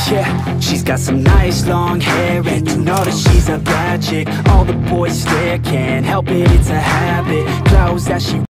Yeah, she's got some nice long hair, and you know that she's a bad chick. All the boys stare, can't help it, it's a habit. Clothes that she